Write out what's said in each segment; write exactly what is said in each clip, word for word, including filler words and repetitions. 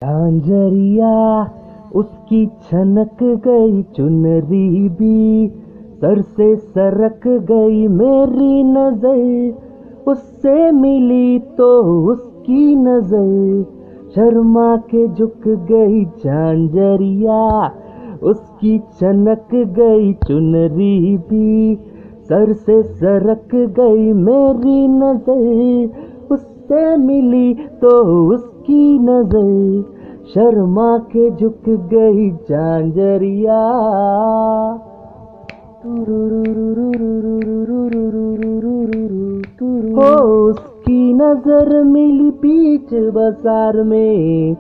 झांझरिया उसकी छनक गई चुनरी भी, सर से सरक गई मेरी नजर, उससे मिली तो उसकी नजर शर्मा के झुक गई। झांझरिया उसकी छनक गई चुनरी भी, सर से सरक गई मेरी नजर, उससे मिली तो उसकी नजर शर्मा के झुक गई। झांझरिया हो उसकी नजर मिली बीच बाजार में,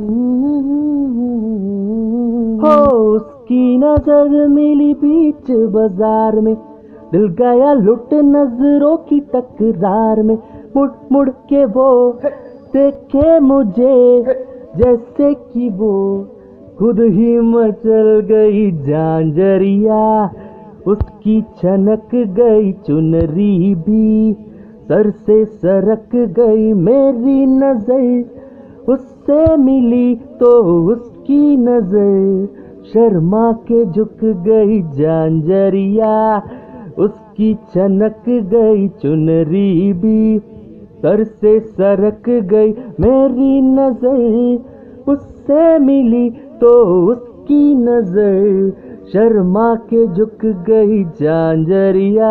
हो उसकी नजर मिली बीच बाजार में, दिल गया लुट नजरों की टकरार में। मुड़ मुड़ के वो देखे मुझे जैसे कि वो खुद ही मचल गई। झांझरिया उसकी छनक गई चुनरी भी, सर से सरक गई मेरी नजर, उससे मिली तो उसकी नजर शर्मा के झुक गई। झांझरिया उसकी छनक गई चुनरी भी, सर से सरक गई मेरी नजर, उससे मिली तो उसकी नजर शर्मा के झुक गई। झांझरिया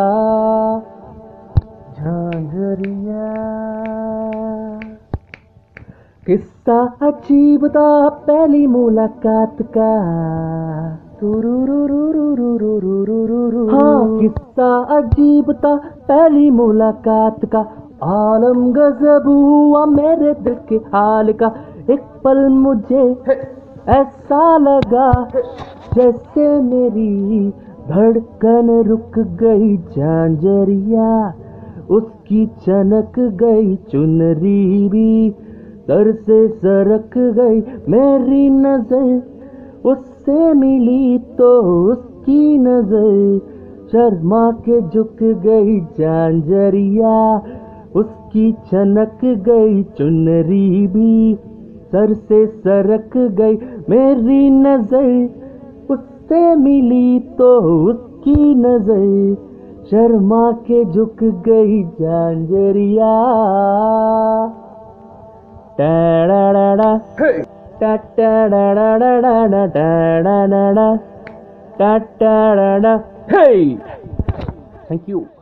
झांझरिया किस्सा अजीब था पहली मुलाकात का, हाँ किस्सा अजीब था पहली मुलाकात का, आलम गजब हुआ मेरे दिल के हाल का। एक पल मुझे ऐसा लगा जैसे मेरी धड़कन रुक गई। झांझरिया उसकी चनक गई चुनरी भी, सर से सरक गई मेरी नजर, उससे मिली तो उसकी नजर शर्मा के झुक गई। झांझरिया उसकी छनक गई चुनरी भी, सर से सरक गई मेरी नजर, उससे मिली तो उसकी नजर शर्मा के झुक गई। झांझरिया टाडाडाडा टाटाडाडाडाडा टाडाडाडा टाटाडाडा। Hey thank you.